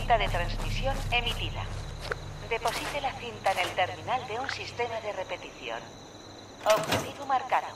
cinta de transmisión emitida. Deposite la cinta en el terminal de un sistema de repetición. Objetivo marcado.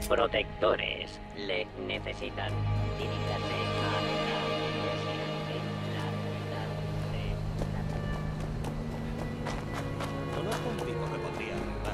protectores le necesitan. Diríjase a la iglesia en la ciudad de... Conozco un tipo que podría ayudar.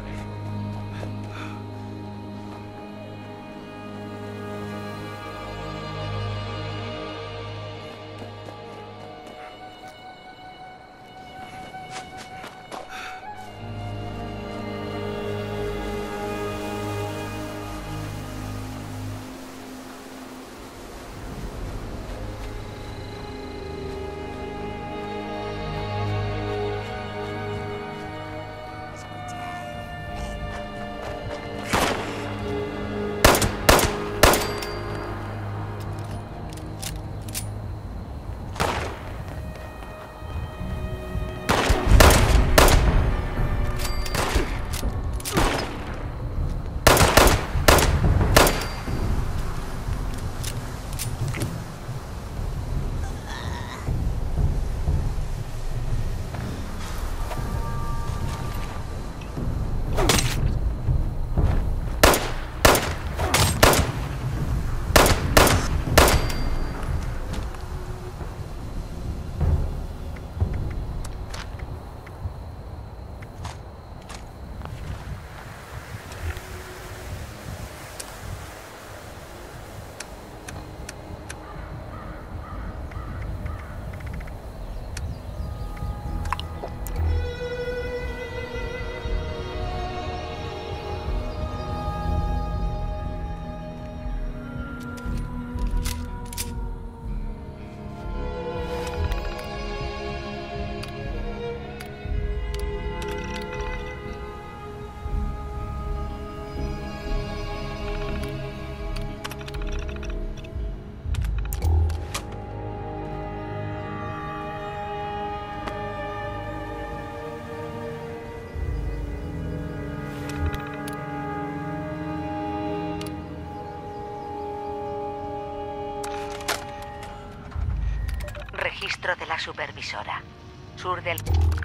Registro de la supervisora. Sur del...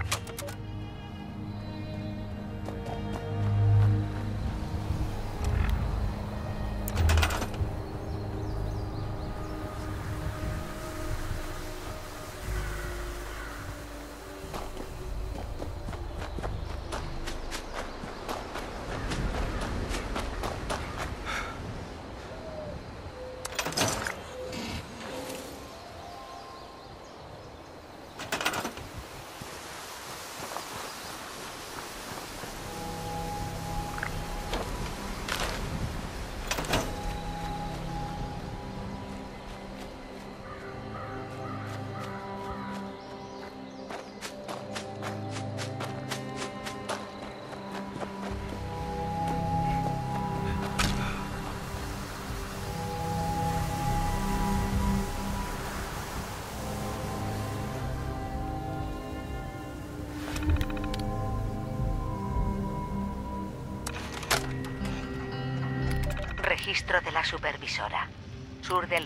Registro de la supervisora. Sur del...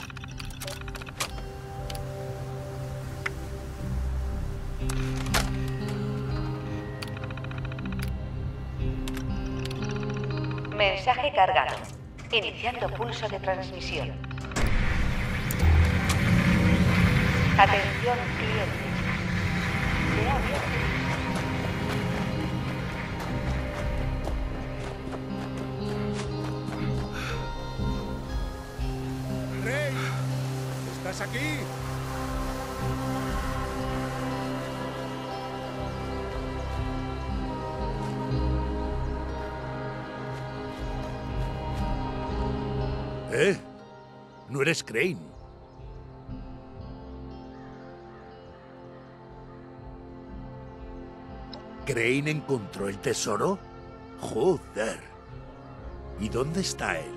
Mensaje cargado. Iniciando pulso de transmisión. Atención, clientes. Se ha abierto. ¡Rey! ¿Estás aquí? ¿No eres Crane? ¿Crane encontró el tesoro? Joder. ¿Y dónde está él?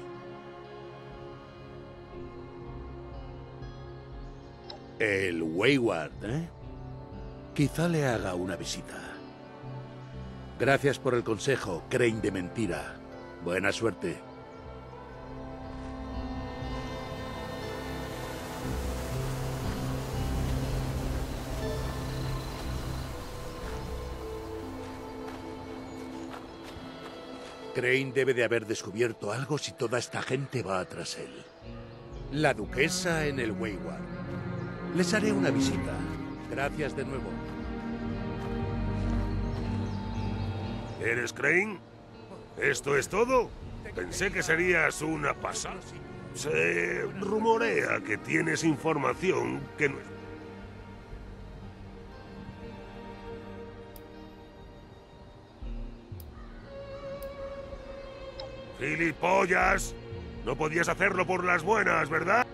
El Wayward, ¿eh? Quizá le haga una visita. Gracias por el consejo, Crane de mentira. Buena suerte. Crane debe de haber descubierto algo si toda esta gente va tras él. La duquesa en el Wayward. Les haré una visita. Gracias de nuevo. ¿Eres Crane? ¿Esto es todo? Pensé que serías una pasada. Se rumorea que tienes información que no es... ¡Gilipollas! No podías hacerlo por las buenas, ¿verdad?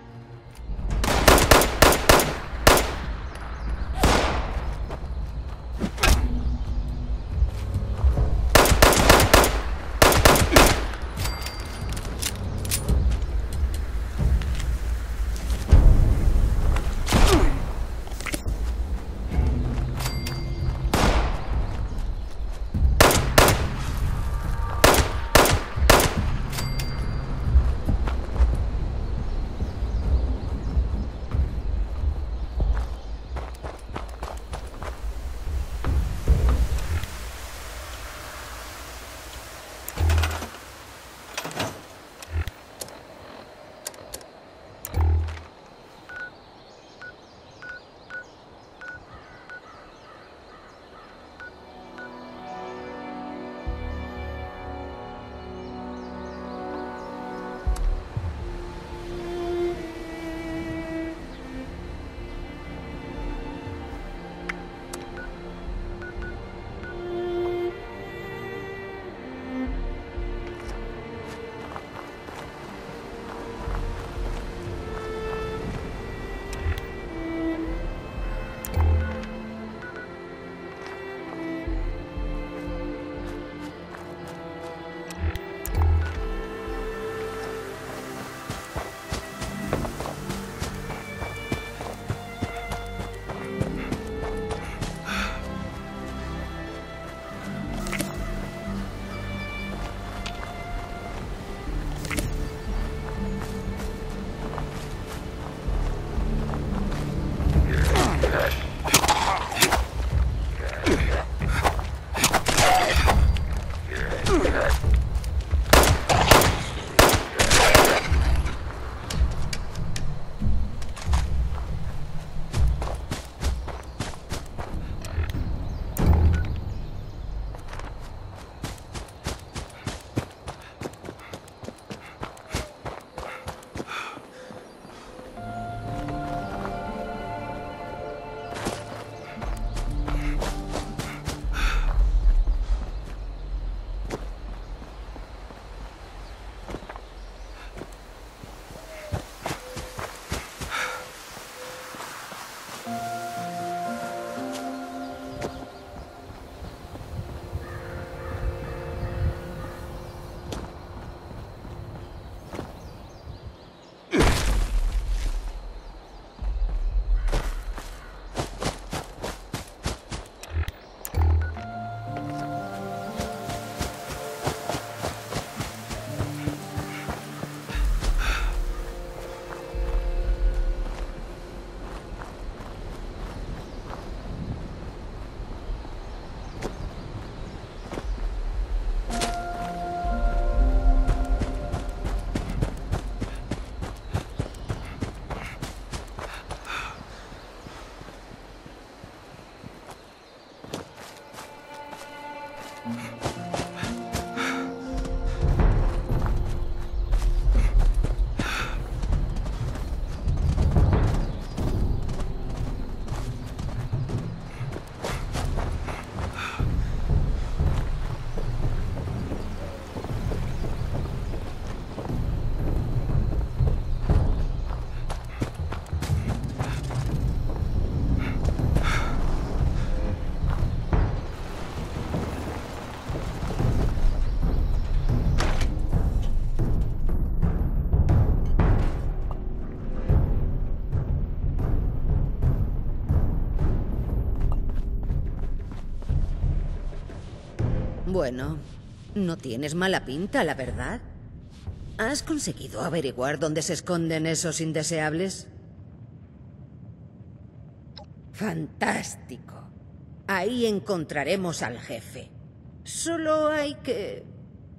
Bueno, no tienes mala pinta, la verdad. ¿Has conseguido averiguar dónde se esconden esos indeseables? Fantástico. Ahí encontraremos al jefe. Solo hay que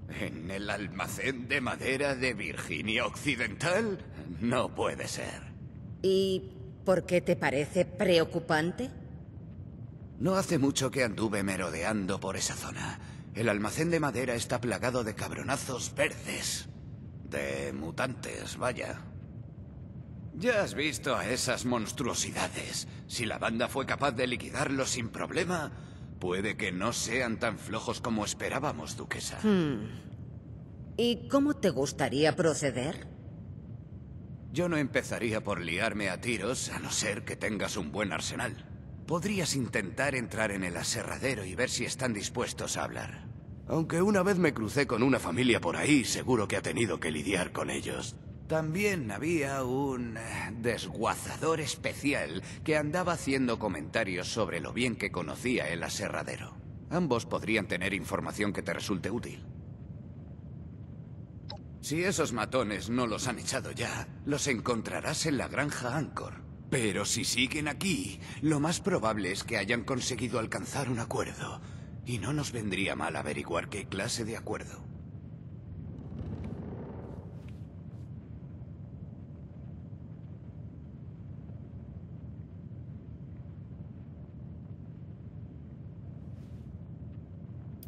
¿En el almacén de madera de Virginia Occidental? No puede ser. ¿Y por qué te parece preocupante? No hace mucho que anduve merodeando por esa zona. El almacén de madera está plagado de cabronazos verdes. De mutantes, vaya. Ya has visto a esas monstruosidades. Si la banda fue capaz de liquidarlos sin problema, puede que no sean tan flojos como esperábamos, duquesa. ¿Y cómo te gustaría proceder? Yo no empezaría por liarme a tiros, a no ser que tengas un buen arsenal. Podrías intentar entrar en el aserradero y ver si están dispuestos a hablar. Aunque una vez me crucé con una familia por ahí, seguro que ha tenido que lidiar con ellos. También había un desguazador especial que andaba haciendo comentarios sobre lo bien que conocía el aserradero. Ambos podrían tener información que te resulte útil. Si esos matones no los han echado ya, los encontrarás en la granja Anchor. Pero si siguen aquí, lo más probable es que hayan conseguido alcanzar un acuerdo. Y no nos vendría mal averiguar qué clase de acuerdo.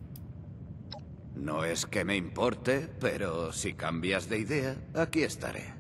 No es que me importe, pero si cambias de idea, aquí estaré.